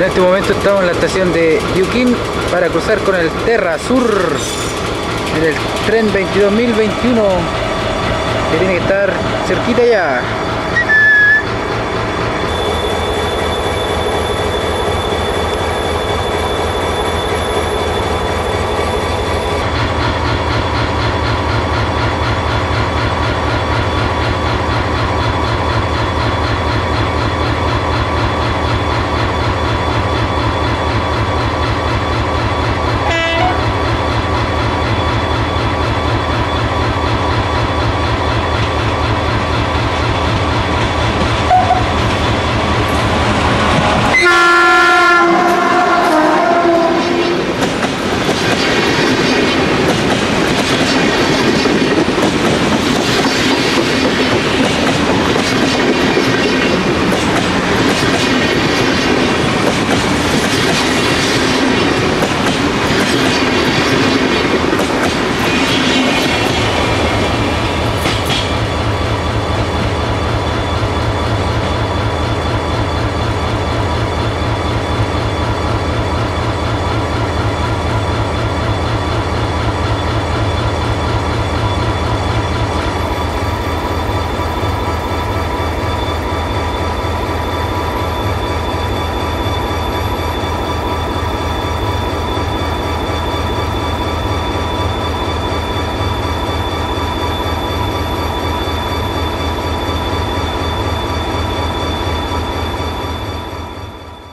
En este momento estamos en la estación de Yuquín para cruzar con el Terra Sur en el tren 22.021 que tiene que estar cerquita ya.